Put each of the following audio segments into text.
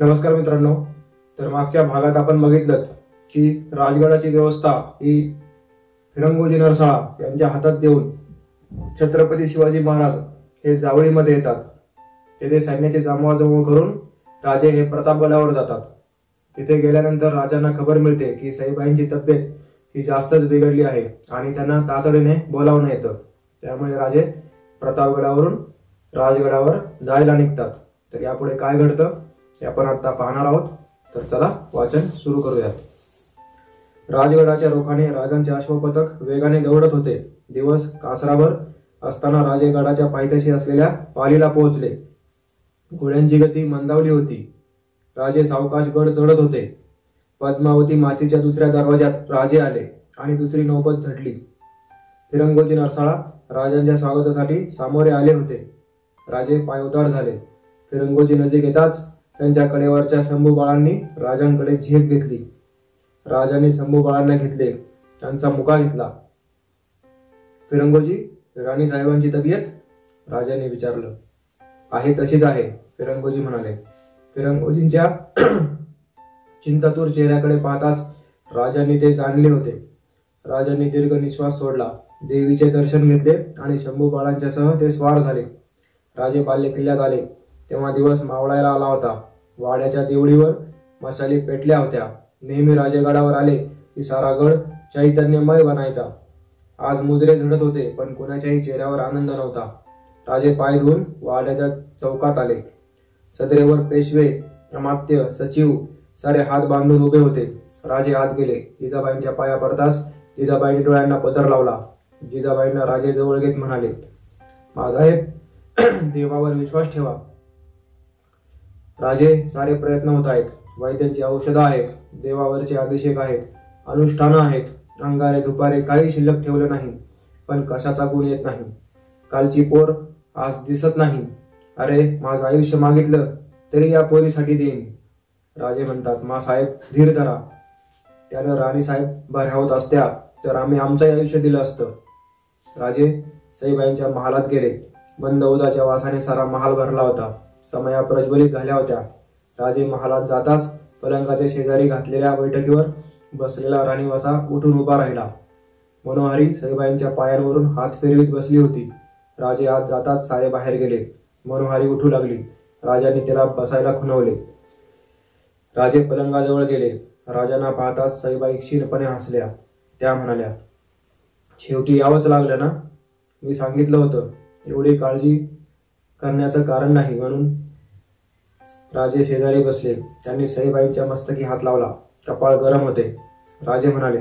नमस्कार मित्रांनो. तर मागच्या भागात आपण बघितलं की राजगडाची व्यवस्था ही फिरंगोजी नरसाळा यांच्या हातात देऊन छत्रपती शिवाजी महाराज हे जावळीमध्ये येतात. तेथे सैन्याची जमवाजमव करून राजे हे प्रतापगडावर जातात. तिथे गेल्यानंतर राजांना खबर मिळते की सईबाईंची तब्येत ही जास्तच बिघडली आहे आणि त्यांना तातडीने बोलावणं येतं. त्यामुळे राजे प्रतापगडावरून राजगडावर जायला निघतात. तर यापुढे काय घडतं हे आपण आता पाहणार आहोत. तर चला वाचन सुरू करूयात. राजगडाच्या रोखाने राजांचे अश्वपथक वेगाने दौडत होते. दिवस कासरावर असताना राजे गडाच्या पायथ्याशी असलेल्या पालीला पोहोचले. घोड्यांची गती मंदावली होती. राजे सावकाश गड चढत होते. पद्मावती मातीच्या दुसऱ्या दरवाज्यात राजे आले आणि दुसरी नौबत झटली. फिरंगोजी नरसाळा राजांच्या स्वागतासाठी सामोरे आले होते. राजे पायउतार झाले. फिरंगोजी नजीक येताच त्यांच्या कडेवरच्या शंभू बाळांनी राजांकडे झेप घेतली. राजांनी शंभू बाळांना घेतले. त्यांचा मुका घेतला. फिरंगोजी, राणी साहेबांची तब्येत? राजांनी विचारलं. आहे तशीच आहे, फिरंगोजी म्हणाले. फिरंगोजींच्या चिंतातूर चेहऱ्याकडे पाहताच राजांनी ते जाणले होते. राजांनी दीर्घ निश्वास सोडला. देवीचे दर्शन घेतले आणि शंभू बाळांच्या सह ते स्वार झाले. राजे बाल्य किल्ल्यात आले तेव्हा दिवस मावळायला आला होता. वाड्याच्या देवळीवर मशाली पेटल्या होत्या. नेहमी राजेगडावर आले की सारा गड चैतन्यमय बनायचा. आज मुजरे झडत होते पण कोणाच्याही चेहऱ्यावर आनंद नव्हता. राजे पाय धुवून वाड्याच्या चौकात आले. सदरेवर पेशवे, अमात्य, सचिव सारे हात बांधून उभे होते. राजे आत गेले. जिजाबाईंच्या पाया पडताच जिजाबाईंनी डोळ्यांना पदर लावला. जिजाबाईंना राजे जवळ घेत म्हणाले, माझाहेब, देवावर विश्वास ठेवा. राजे, सारे प्रयत्न होत आहेत. वैद्यांची औषधं आहेत, देवावरचे अभिषेक आहेत, अनुष्ठानं आहेत. अंगारे दुपारे काही शिल्लक ठेवलं नाही, पण कशाचा गुण येत नाही. कालची पोर आज दिसत नाही. अरे, माझं आयुष्य मागितलं तरी या पोरीसाठी देईन. राजे म्हणतात, मा साहेब, धीर धरा. त्यानं राणी साहेब बऱ्या होत असत्या तर आम्ही आमचं आयुष्य दिलं असतं. राजे सईबाईंच्या महालात गेले. मंद उदाच्या वासाने सारा महाल भरला होता. समया प्रज्वलित झाल्या होत्या. राजे महालात जाताच पलंगाच्या शेजारी घातलेल्या बैठकीवर बसलेला राणी वसा उठून उभा राहिला. मनोहारी सईबाईंच्या पायांवरून हात फिरवीत बसली होती. राजे आत जाताच सारे बाहेर गेले. मनोहारी उठू लागली. राजांनी तिला बसायला खुणवले. राजे पलंगाजवळ गेले. राजांना पाहताच सईबाई क्षीणपणे हसल्या. त्या म्हणाल्या, शेवटी यावंच लागलं ना. मी सांगितलं होतं, एवढी काळजी करण्याचं कारण नाही म्हणून. राजे शेजारी बसले. त्यांनी सईबाईंच्या मस्तकी हात लावला. कपाळ गरम होते. राजे म्हणाले,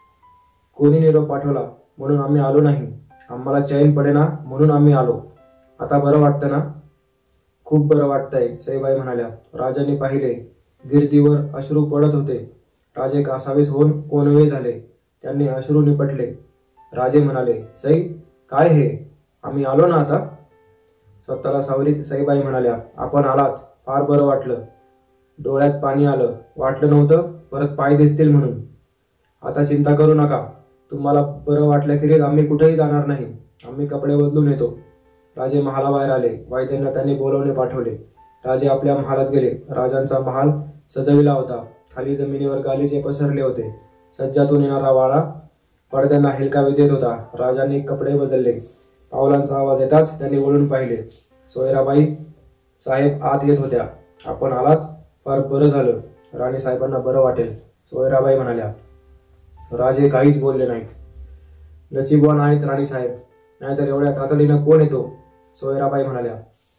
कोणी निरोप पाठवला म्हणून आम्ही आलो नाही. आम्हाला चैन पडेना म्हणून आम्ही आलो. आता बरं वाटतं ना? खूप बरं वाटतंय, सईबाई म्हणाल्या. राजांनी पाहिले. गिरदीवर अश्रू पडत होते. राजे कासावीस होऊन कोणवे झाले. त्यांनी अश्रू निपटले. राजे म्हणाले, सई, काय हे? आम्ही आलो ना आता? स्वतःला सावरीत सईबाई म्हणाल्या, आपण आलात, फार बरं वाटलं. डोळ्यात पाणी आलं. वाटलं नव्हतं परत पाय दिसतील म्हणून. आता चिंता करू नका. तुम्हाला बरं वाटल्याखेरीज आम्ही कुठेही जाणार नाही. आम्ही कपडे बदलून येतो. राजे महालाबाहेर आले. वैद्यांना त्यांनी बोलवणे पाठवले. राजे आपल्या महालात गेले. राजांचा महाल सजविला होता. खाली जमिनीवर गालिचे पसरले होते. सज्जातून येणारा वारा पडद्यांना हेलकावे देत होता. राजांनी कपडे बदलले. पावलांचा आवाज येताच त्यांनी वळून पाहिले. सोयराबाई साहेब आत येत होत्या. आपण आलात, फार बरं झालं. राणी साहेबांना बरं वाटेल, सोयराबाई म्हणाल्या. राजे काहीच बोलले नाहीत. नशीबवान आहेत राणी साहेब, नाहीतर एवढ्या तातडीनं कोण येतो, सोयराबाई म्हणाल्या.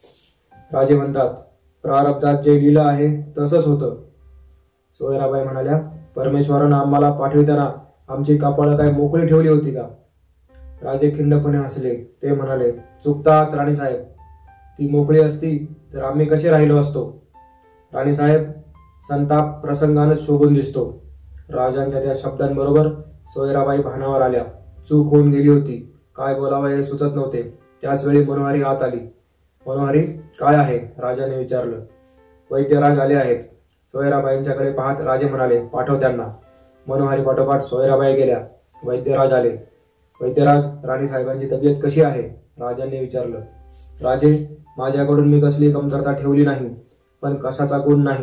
राजे म्हणतात, प्रारब्धात जे लिहिलं आहे तसंच होतं. सोयराबाई म्हणाल्या, परमेश्वरानं आम्हाला पाठविताना आमची कपाळं काय मोकळी ठेवली होती का? राजे खिंडपणे हसले. ते म्हणाले, चुकतात राणीसाहेब. ती मोकळी असती तर आम्ही कसे राहिलो असतो? राणीसाहेब, संताप प्रसंगानच शोभून दिसतो. राजांच्या त्या शब्दांबरोबर सोयराबाई भानावर आल्या. चूक होऊन गेली होती. काय बोलावं हे सुचत नव्हते. त्याच वेळी मनोहारी आत आली. मनोहारी, काय आहे? राजाने विचारलं. वैद्यराज आले आहेत. सोयराबाईंच्याकडे पाहत राजे म्हणाले, पाठव त्यांना. मनोहारी पाठोपाठ सोयराबाई गेल्या. वैद्यराज आले. वैद्यराज, राणी साहेबांची तब्येत कशी आहे? राजांनी विचारलं. राजे, माझ्याकडून मी कसली कमतरता ठेवली नाही, पण कशाचा गुण नाही.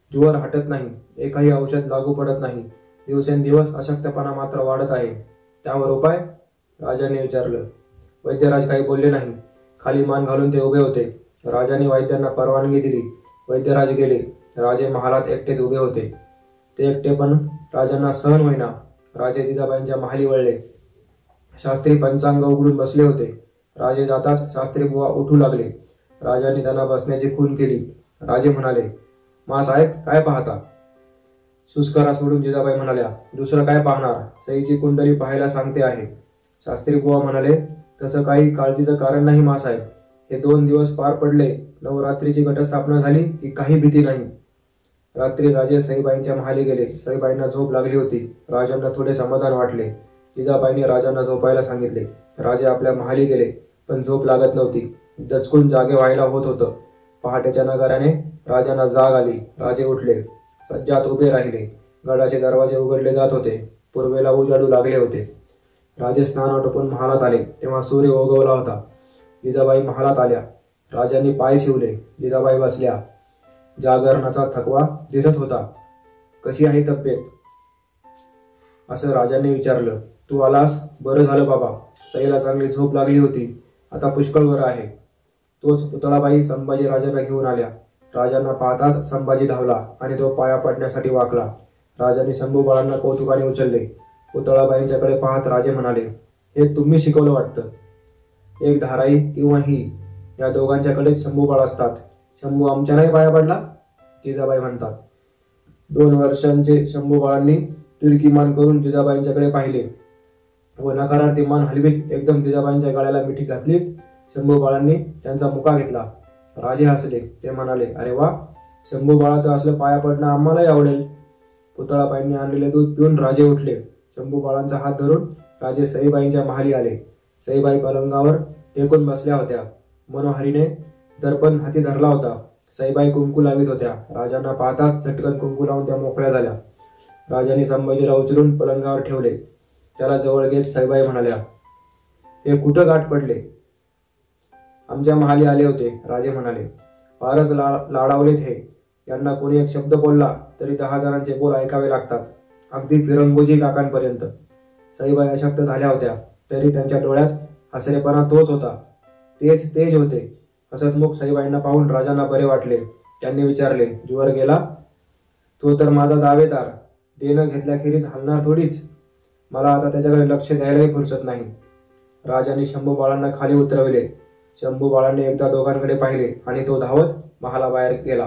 ज्वर हटत नाही, एकही औषध लागू पडत नाही, दिवसेंदिवस अशक्तपणा मात्र वाढत आहे. त्यावर उपाय? राजाने विचारलं. वैद्यराज काही बोलले नाही. खाली मान घालून ते उभे होते. राजाने वैद्यांना परवानगी दिली. वैद्यराज गेले. राजे महालात एकटेच उभे होते. ते एकटे पण राजांना सहन होईना. राजे जिजाबाईंच्या महाली वळले. शास्त्री पंचांग उघडून बसले होते. राजे जाताच शास्त्री बुवा उठू लागले. राजांनी त्यांना बसण्याची खूण केली. राजे म्हणाले, मा साहेब काय पाहता? सुस्करा सोडून जिजाबाई म्हणाल्या, दुसरं काय पाहणार, सईची कुंडली पाहायला सांगते आहे. शास्त्री बुवा म्हणाले, तसं काही काळजीचं कारण नाही मासाहेब. हे 2 दिवस पार पडले, नवरात्रीची घटस्थापना झाली की काही भीती नाही. रात्री राजे सईबाईंच्या महाली गेले. सईबाईंना झोप लागली होती. राजांना थोडे समाधान वाटले. जिजाबाईंनी राजांना झोपायला सांगितले. राजे आपल्या महाली गेले, पण झोप लागत नव्हती. दचकून जागे व्हायला होत होतं. पहाटेच्या नगाऱ्याने राजांना जाग आली. राजे उठले. सज्जात उभे राहिले. गडाचे दरवाजे उघडले जात होते. पूर्वेला उजाडू लागले होते. राजे स्नान आटोपून महालात आले तेव्हा सूर्य उगवला होता. जिजाबाई महालात आल्या. राजांनी पाय शिवले. जिजाबाई बसल्या. जागरणाचा थकवा दिसत होता. कशी आहे तब्येत? असं राजांनी विचारलं. तू आलास, बरं झालं बाबा. सईला चांगली झोप लागली होती. आता पुष्कळ बरं आहे. तोच पुतळाबाई संभाजी राजांना घेऊन आल्या. राजांना पाहताच संभाजी धावला आणि तो पाया पडण्यासाठी वाकला. राजांनी शंभू बाळांना कौतुकाने उचलले. पुतळाबाईंच्याकडे पाहत राजे म्हणाले, हे तुम्ही शिकवलं वाटतं. एक धाराई किंवा ही, या दोघांच्याकडेच शंभू बाळ असतात. शंभू आमच्या नाही पाया पडला? जिजाबाई म्हणतात. 2 वर्षांचे शंभू बाळांनी तिरकी मान करून जिजाबाईंच्याकडे पाहिले व नकारार्थी मान हलवीत एकदम जिजाबाईंच्या गळ्याला मिठी घातलीत. शंभू बाळांनी त्यांचा मुका घेतला. राजे हसले. ते म्हणाले, अरे वा, शंभू बाळाचं असलं पाया पडणं आम्हालाही आवडेल. पुतळाबाईंनी आणलेले दूध पिऊन राजे उठले. शंभू बाळांचा हात धरून राजे सईबाईंच्या महाली आले. सईबाई पलंगावर टेकून बसल्या होत्या. मनोहरीने दर्पण हाती धरला होता. सईबाई कुंकू लावित होत्या. राजांना पाहताच झटकन कुंकू लावून त्या मोकळ्या झाल्या. राजांनी संभाजीला उचलून पलंगावर ठेवले. त्याला जवळ घेत सईबाई म्हणाल्या, हे कुठं गाठ पडले? आमच्या महाली आले होते, राजे म्हणाले. फारच लाडावलेत हे. यांना कोणी एक शब्द बोलला तरी 10 जणांचे बोल ऐकावे लागतात, अगदी फिरंगोजी काकांपर्यंत. सईबाई अशक्त झाल्या होत्या, तरी त्यांच्या डोळ्यात हसरेपणा तोच होता. तेच तेज होते. हसतमुख सईबाईंना पाहून राजांना बरे वाटले. त्यांनी विचारले, ज्वर गेला? तो तर माझा दावेदार. देणं घेतल्याखेरीज हलणार थोडीच. मला आता त्याच्याकडे लक्ष द्यायलाही फुरसत नाही. राजांनी शंभू बाळांना खाली उतरविले. शंभू बाळांनी एकदा दोघांकडे पाहिले आणि तो धावत महालाबाहेर गेला.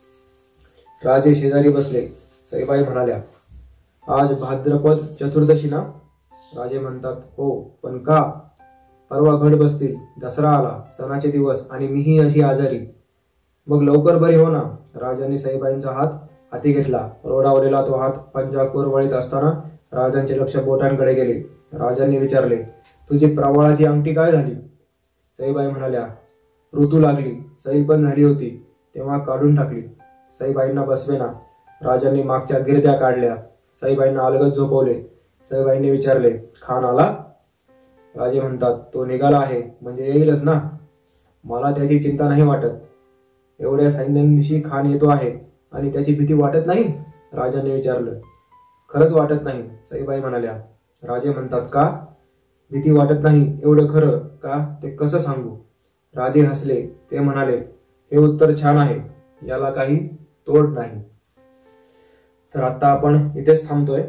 राजे शेजारी बसले. सईबाई म्हणाल्या, आज भाद्रपद चतुर्दशी ना? राजे म्हणतात, हो, पण का? परवा घट बसतील, दसरा आला, सणाचे दिवस आणि मीही अशी आजारी. मग लवकर बरी हो ना. राजांनी सईबाईंचा हात हाती घेतला. रोडावलेला तो हात पंजाबवर वळीत असताना राजांचे लक्ष बोटांकडे गेले. राजांनी विचारले, तुझी प्रवाळाची अंगठी काय झाली? सईबाई म्हणाल्या, ऋतू लागली, सई पण झाली होती, तेव्हा काढून टाकली. सईबाईंना बसवेना. राजांनी मागच्या गिरद्या काढल्या. सईबाईंना अलगद झोपवले. सईबाईंनी विचारले, खान आला? राजे म्हणतात, तो निघाला आहे, म्हणजे येईलच ना. मला त्याची चिंता नाही वाटत. एवढ्या सैन्यानिशी खान येतो आहे आणि त्याची भीती वाटत नाही? राजांनी विचारलं. खरंच वाटत नाही, सईबाई म्हणाल्या. राजे म्हणतात, का? भीती वाटत नाही एवढं खरं का, ते कसं सांगू? राजे हसले. ते म्हणाले, हे उत्तर छान आहे, याला काही तोड नाही. तर आता आपण इथेच थांबतोय.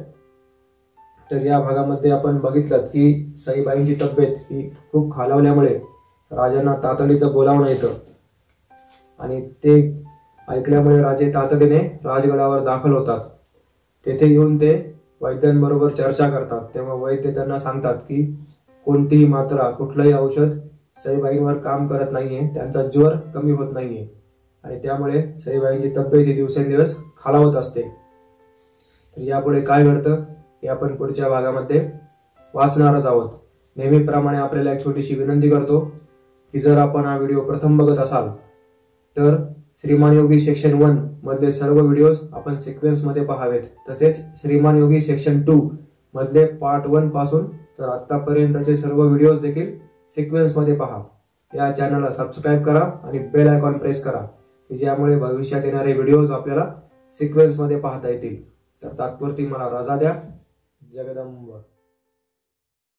तर या भागामध्ये आपण बघितलं की सईबाईंची तब्येत ही खूप खालावल्यामुळे राजांना तातडीचं बोलावणं येतं आणि ते ऐकल्यामुळे राजे तातडीने राजगडावर दाखल होतात. तेथे येऊन ते वैद्यांबरोबर चर्चा करतात. तेव्हा वैद्य त्यांना सांगतात की कोणतीही मात्रा, कुठलंही औषध सईबाईंवर काम करत नाहीये, त्यांचा ज्वर कमी होत नाहीये आणि त्यामुळे सईबाईंची तब्येत ही दिवसेंदिवस खालावत असते. तर यापुढे काय घडतं हे आपण पुढच्या भागामध्ये वाचणारच आहोत. नेहमीप्रमाणे आपल्याला एक छोटीशी विनंती करतो की जर आपण हा व्हिडिओ प्रथम बघत असाल तर श्रीमान योगी सेक्शन 1 मधले सर्व व्हिडिओज आपण सिक्वेन्स मध्ये पाहावेत. तसेच श्रीमान योगी सेक्शन 2 मधले पार्ट 1 पासून तर आतापर्यंतचे सर्व व्हिडिओज देखील सिक्वेन्स मध्ये पहा. या चॅनलला सबस्क्राईब करा आणि बेल आयकॉन प्रेस करा की ज्यामुळे भविष्यात येणारे व्हिडिओज आपल्याला सिक्वेन्स मध्ये पाहता येतील. तर तात्पुरती मला रजा द्या. जगदंब.